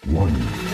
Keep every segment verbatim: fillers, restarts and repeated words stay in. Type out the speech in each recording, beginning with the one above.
One.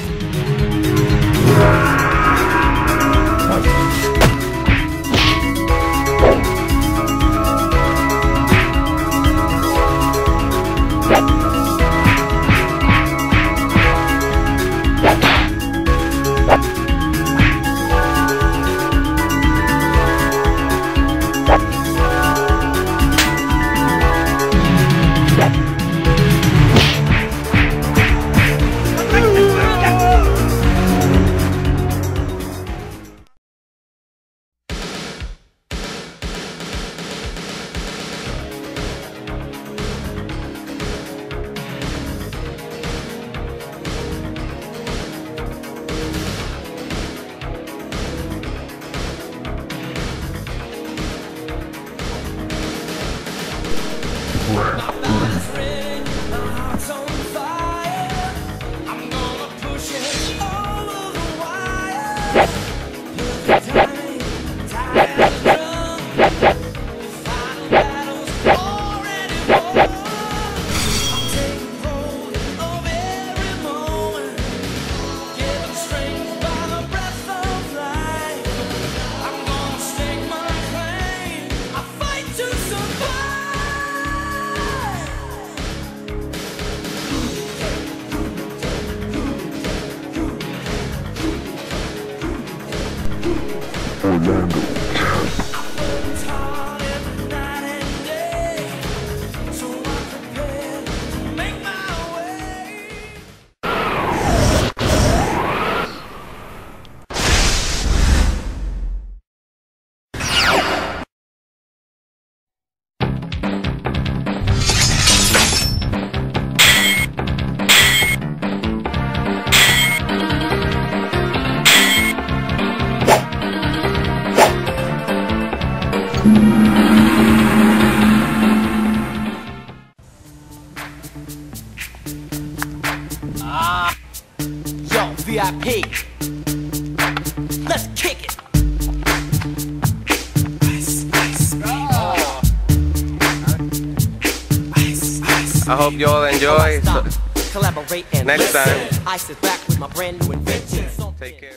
Orlando. Ah, yo, V I P. Let's kick it. Ice, ice, oh. Ice, ice. I hope you all enjoy. So collaborate and next listen. time. I sit back with my brand new invention. Take care.